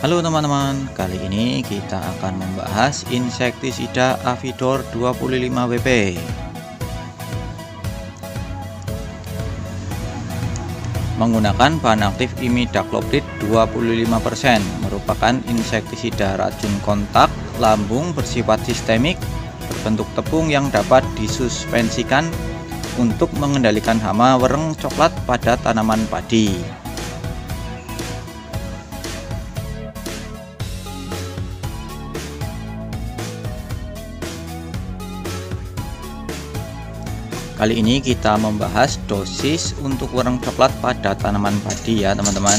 Halo teman-teman, kali ini kita akan membahas insektisida Avidor 25 WP. Menggunakan bahan aktif imidacloprid 25%, merupakan insektisida racun kontak lambung bersifat sistemik berbentuk tepung yang dapat disuspensikan untuk mengendalikan hama wereng coklat pada tanaman padi. Kali ini kita membahas dosis untuk wereng coklat pada tanaman padi ya teman-teman.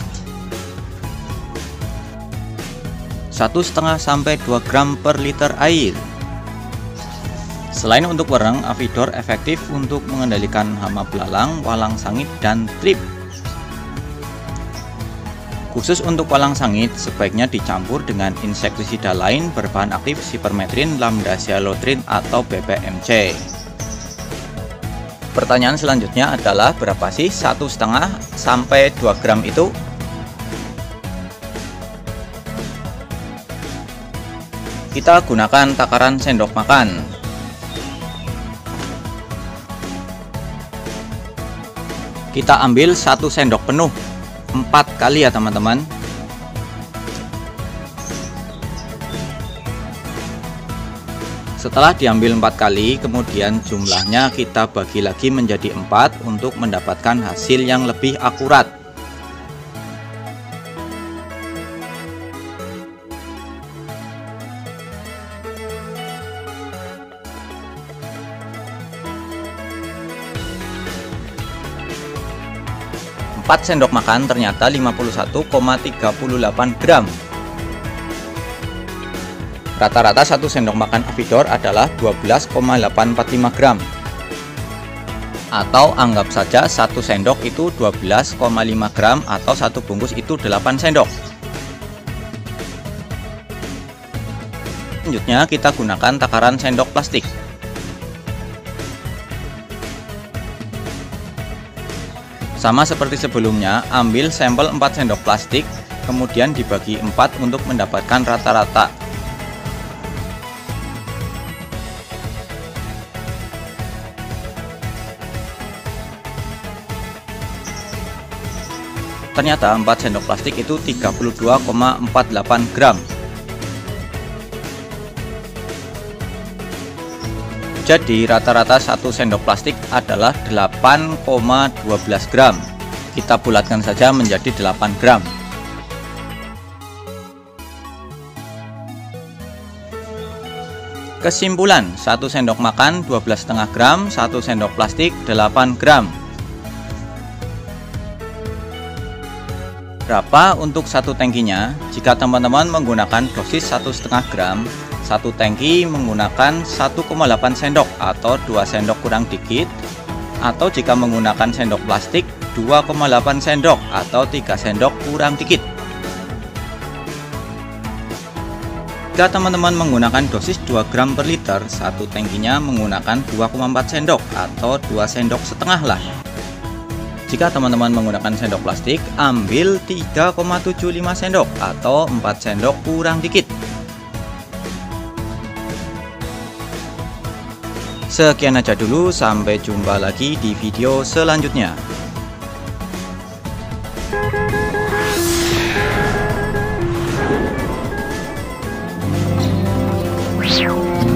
1,5 sampai 2 gram per liter air. Selain untuk wereng, Avidor efektif untuk mengendalikan hama belalang, walang sangit, dan trip. Khusus untuk walang sangit, sebaiknya dicampur dengan insektisida lain berbahan aktif sipermetrin, lambda-cyhalothrin, atau BPMC. Pertanyaan selanjutnya adalah berapa sih 1,5 sampai 2 gram itu? Kita gunakan takaran sendok makan. Kita ambil 1 sendok penuh 4 kali ya teman-teman. Setelah diambil 4 kali, kemudian jumlahnya kita bagi lagi menjadi 4 untuk mendapatkan hasil yang lebih akurat. Empat sendok makan ternyata 51,38 gram. Rata-rata 1 sendok makan Avidor adalah 12,845 gram. Atau anggap saja 1 sendok itu 12,5 gram atau 1 bungkus itu 8 sendok. Selanjutnya kita gunakan takaran sendok plastik. Sama seperti sebelumnya, ambil sampel 4 sendok plastik, kemudian dibagi 4 untuk mendapatkan rata-rata. Ternyata 4 sendok plastik itu 32,48 gram. Jadi rata-rata 1 sendok plastik adalah 8,12 gram. Kita bulatkan saja menjadi 8 gram. Kesimpulan, 1 sendok makan 12,5 gram, 1 sendok plastik 8 gram. Berapa untuk 1 tangkinya? Jika teman-teman menggunakan dosis 1,5 gram, 1 tangki menggunakan 1,8 sendok atau 2 sendok kurang dikit. Atau jika menggunakan sendok plastik, 2,8 sendok atau 3 sendok kurang dikit. Jika teman-teman menggunakan dosis 2 gram per liter, 1 tangkinya menggunakan 2,4 sendok atau 2 sendok setengah lah. Jika teman-teman menggunakan sendok plastik, ambil 3,75 sendok atau 4 sendok kurang dikit. Sekian aja dulu, sampai jumpa lagi di video selanjutnya.